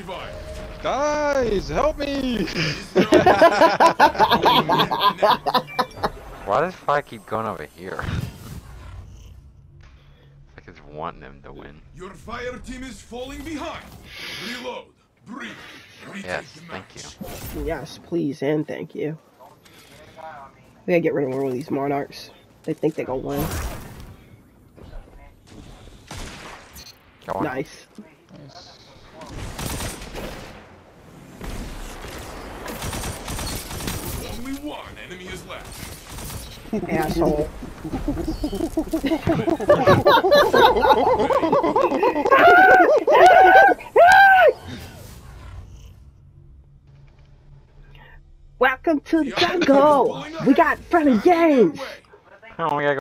revived. Guys, help me! Why does Fly keep going over here? Like it's wanting him to win. Your fire team is falling behind. Reload. Breathe. Retake Yes, the thank match. you. Yes, please and thank you. We gotta get rid of one of these monarchs. They think they're gonna win. Go on. Nice. Only one enemy is left. Asshole. Welcome to the jungle. We got friendly games. Oh, we gotta